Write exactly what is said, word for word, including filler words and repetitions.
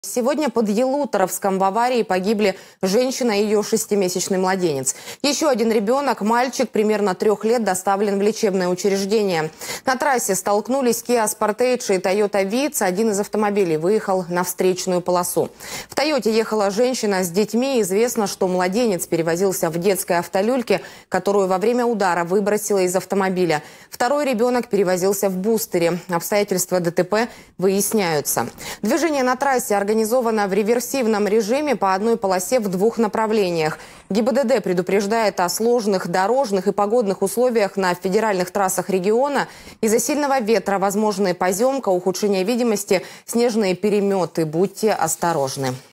Сегодня под Елуторовском в аварии погибли женщина и ее шестимесячный младенец. Еще один ребенок, мальчик, примерно трех лет, доставлен в лечебное учреждение. На трассе столкнулись Kia Sportage и Toyota Vitz. Один из автомобилей выехал на встречную полосу. В Тойоте ехала женщина с детьми. Известно, что младенец перевозился в детской автолюльке, которую во время удара выбросило из автомобиля. Второй ребенок перевозился в бустере. Обстоятельства ДТП выясняются. Движение на трассе организовано Организовано в реверсивном режиме по одной полосе в двух направлениях. ГИБДД предупреждает о сложных дорожных и погодных условиях на федеральных трассах региона. Из-за сильного ветра возможны поземка, ухудшение видимости, снежные переметы. Будьте осторожны.